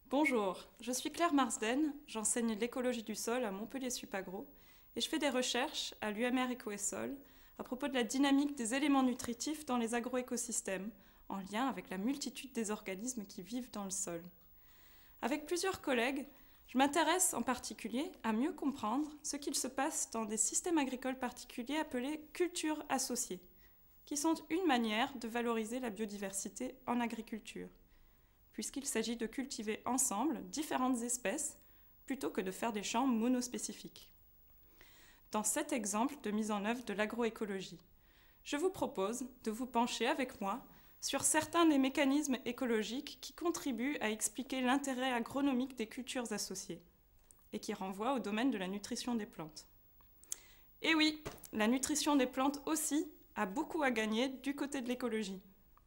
Bonjour, je suis Claire Marsden, j'enseigne l'écologie du sol à Montpellier Supagro et je fais des recherches à l'UMR Eco et Sol à propos de la dynamique des éléments nutritifs dans les agroécosystèmes, en lien avec la multitude des organismes qui vivent dans le sol. Avec plusieurs collègues, je m'intéresse en particulier à mieux comprendre ce qu'il se passe dans des systèmes agricoles particuliers appelés cultures associées, qui sont une manière de valoriser la biodiversité en agriculture, puisqu'il s'agit de cultiver ensemble différentes espèces plutôt que de faire des champs monospécifiques. Dans cet exemple de mise en œuvre de l'agroécologie, je vous propose de vous pencher avec moi sur certains des mécanismes écologiques qui contribuent à expliquer l'intérêt agronomique des cultures associées et qui renvoient au domaine de la nutrition des plantes. Et oui, la nutrition des plantes aussi a beaucoup à gagner du côté de l'écologie.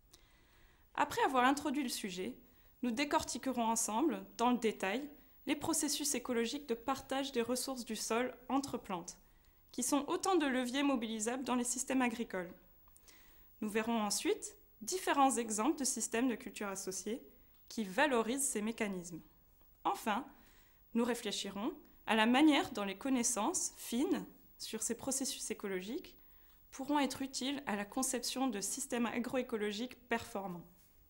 Après avoir introduit le sujet, nous décortiquerons ensemble, dans le détail, les processus écologiques de partage des ressources du sol entre plantes, qui sont autant de leviers mobilisables dans les systèmes agricoles. Nous verrons ensuite différents exemples de systèmes de culture associés qui valorisent ces mécanismes. Enfin, nous réfléchirons à la manière dont les connaissances fines sur ces processus écologiques pourront être utiles à la conception de systèmes agroécologiques performants.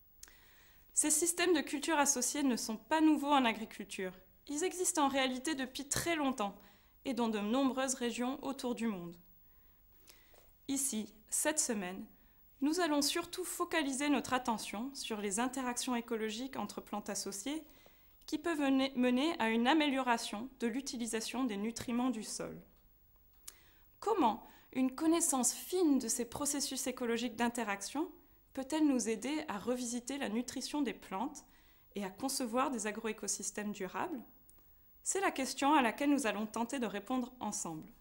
Ces systèmes de culture associés ne sont pas nouveaux en agriculture. Ils existent en réalité depuis très longtemps et dans de nombreuses régions autour du monde. Ici, cette semaine, nous allons surtout focaliser notre attention sur les interactions écologiques entre plantes associées qui peuvent mener à une amélioration de l'utilisation des nutriments du sol. Comment une connaissance fine de ces processus écologiques d'interaction peut-elle nous aider à revisiter la nutrition des plantes et à concevoir des agroécosystèmes durables? C'est la question à laquelle nous allons tenter de répondre ensemble.